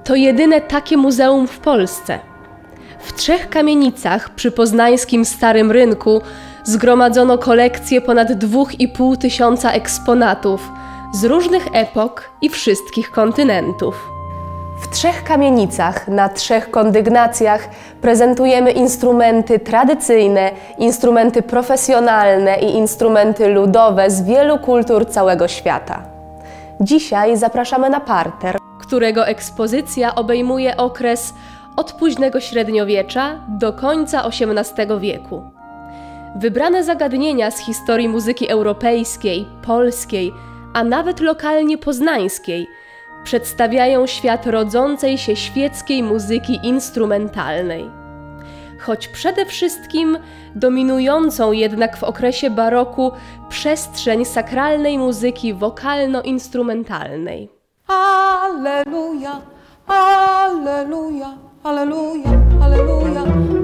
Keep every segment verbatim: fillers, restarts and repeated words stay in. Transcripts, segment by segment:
To jedyne takie muzeum w Polsce. W trzech kamienicach przy poznańskim Starym Rynku zgromadzono kolekcję ponad dwóch i pół tysiąca eksponatów z różnych epok i wszystkich kontynentów. W trzech kamienicach na trzech kondygnacjach prezentujemy instrumenty tradycyjne, instrumenty profesjonalne i instrumenty ludowe z wielu kultur całego świata. Dzisiaj zapraszamy na parter, którego ekspozycja obejmuje okres od późnego średniowiecza do końca osiemnastego wieku. Wybrane zagadnienia z historii muzyki europejskiej, polskiej, a nawet lokalnie poznańskiej przedstawiają świat rodzącej się świeckiej muzyki instrumentalnej. Choć przede wszystkim dominującą jednak w okresie baroku przestrzeń sakralnej muzyki wokalno-instrumentalnej. Alleluja, alleluja, alleluja, alleluja.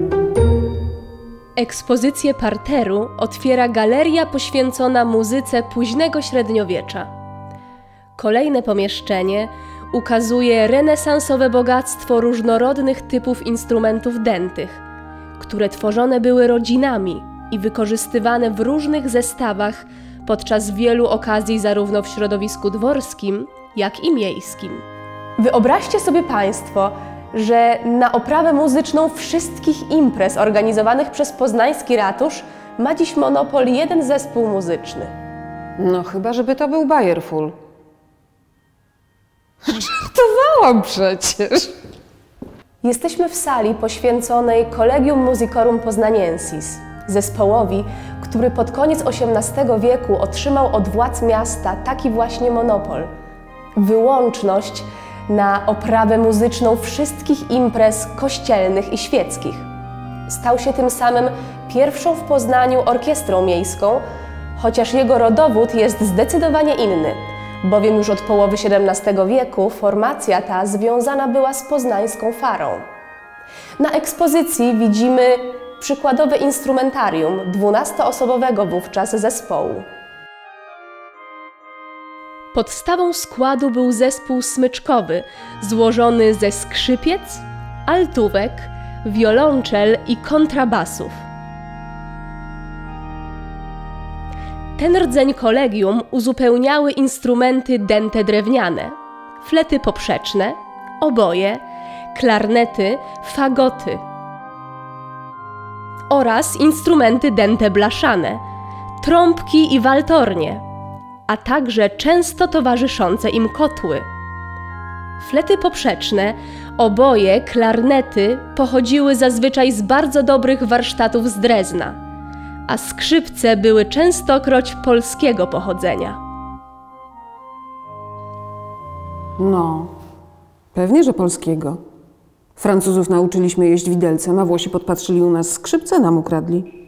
Ekspozycję parteru otwiera galeria poświęcona muzyce późnego średniowiecza. Kolejne pomieszczenie ukazuje renesansowe bogactwo różnorodnych typów instrumentów dętych, które tworzone były rodzinami i wykorzystywane w różnych zestawach podczas wielu okazji zarówno w środowisku dworskim, jak i miejskim. Wyobraźcie sobie Państwo, że na oprawę muzyczną wszystkich imprez organizowanych przez poznański ratusz ma dziś monopol jeden zespół muzyczny. No chyba, żeby to był Bayerful. Żartowałam przecież. Jesteśmy w sali poświęconej Collegium Musicorum Poznaniensis, zespołowi, który pod koniec osiemnastego wieku otrzymał od władz miasta taki właśnie monopol. Wyłączność na oprawę muzyczną wszystkich imprez kościelnych i świeckich. Stał się tym samym pierwszą w Poznaniu orkiestrą miejską, chociaż jego rodowód jest zdecydowanie inny, bowiem już od połowy siedemnastego wieku formacja ta związana była z poznańską farą. Na ekspozycji widzimy przykładowe instrumentarium dwunastoosobowego wówczas zespołu. Podstawą składu był zespół smyczkowy, złożony ze skrzypiec, altówek, wiolonczel i kontrabasów. Ten rdzeń kolegium uzupełniały instrumenty dęte drewniane, flety poprzeczne, oboje, klarnety, fagoty oraz instrumenty dęte blaszane, trąbki i waltornie, a także często towarzyszące im kotły. Flety poprzeczne, oboje, klarnety pochodziły zazwyczaj z bardzo dobrych warsztatów z Drezna, a skrzypce były częstokroć polskiego pochodzenia. No, pewnie, że polskiego. Francuzów nauczyliśmy jeść widelcem, a Włosi podpatrzyli u nas skrzypce, nam ukradli.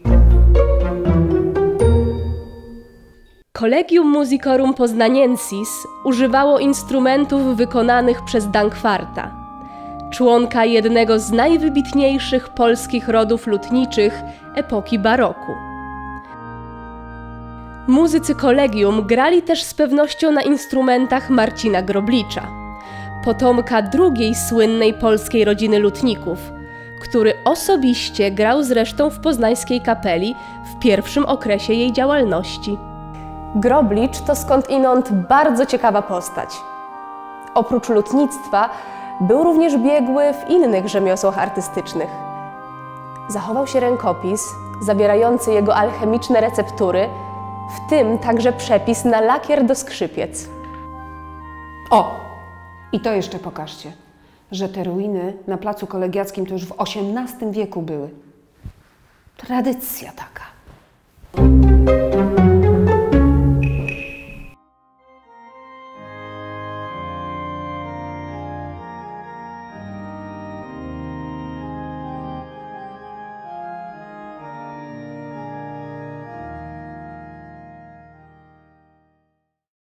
Collegium Musicorum Poznaniensis używało instrumentów wykonanych przez Dankwarta, członka jednego z najwybitniejszych polskich rodów lutniczych epoki baroku. Muzycy kolegium grali też z pewnością na instrumentach Marcina Groblicza, potomka drugiej słynnej polskiej rodziny lutników, który osobiście grał zresztą w poznańskiej kapeli w pierwszym okresie jej działalności. Groblicz to skądinąd bardzo ciekawa postać. Oprócz lutnictwa był również biegły w innych rzemiosłach artystycznych. Zachował się rękopis zawierający jego alchemiczne receptury, w tym także przepis na lakier do skrzypiec. O! I to jeszcze pokażcie, że te ruiny na placu kolegiackim to już w osiemnastym wieku były. Tradycja taka.